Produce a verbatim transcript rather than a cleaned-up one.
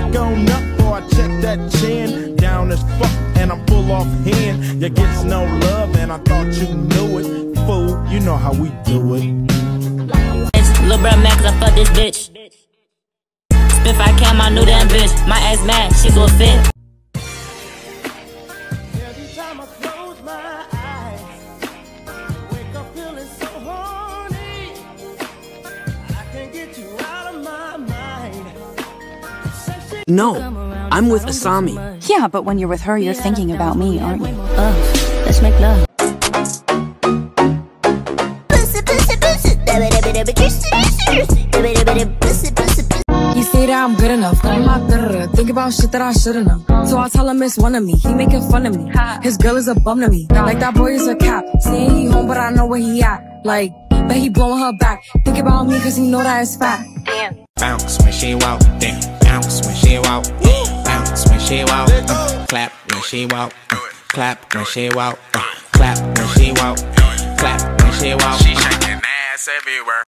back on up before I check that chin. Down as fuck and I'm full off hand. You gets no love and I thought you knew it. Fool, you know how we do it. Lil' bro mad cause I fucked this bitch. Spit I cam my new damn bitch. My ass mad, she go fit. Every time I close my eyes, wake up feeling so horny. I can't get you out of my mind. No, I'm with Asami. Yeah, but when you're with her, you're thinking about me, aren't you? Uh, let's make love. You say that I'm good enough, I'm not da-da-da. Think about shit that I should've known. So I tell him it's one of me, he making fun of me. His girl is a bum to me, like that boy is a cap. Saying he home but I know where he at. Like, bet he blowing her back. Think about me cause he know that it's fat. Damn. Bounce when she walk, damn. Bounce when she walk, bounce when she walk. Uh, clap when she walk, uh, clap when she walk, uh, clap when she walk, clap when she walk. She shaking ass everywhere.